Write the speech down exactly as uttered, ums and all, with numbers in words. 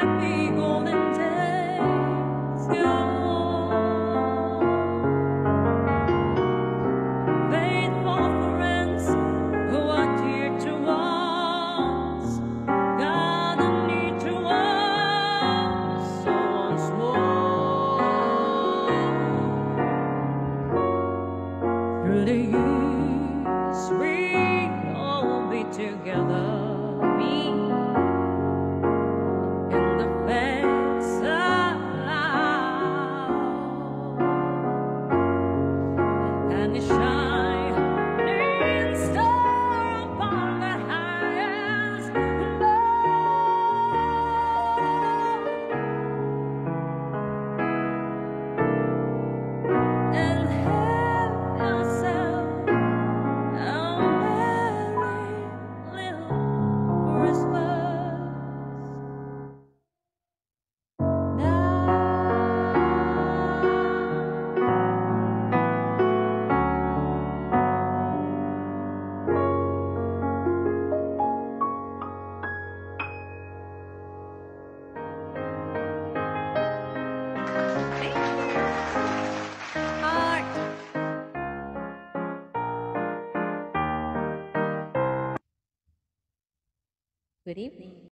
happy golden days gone. Faithful friends who are dear to us, God and near to us once more. Through the years we'll all be together, me and the face and the shining star upon the highest bough. And have yourself a merry little Christmas now. Art. Good evening.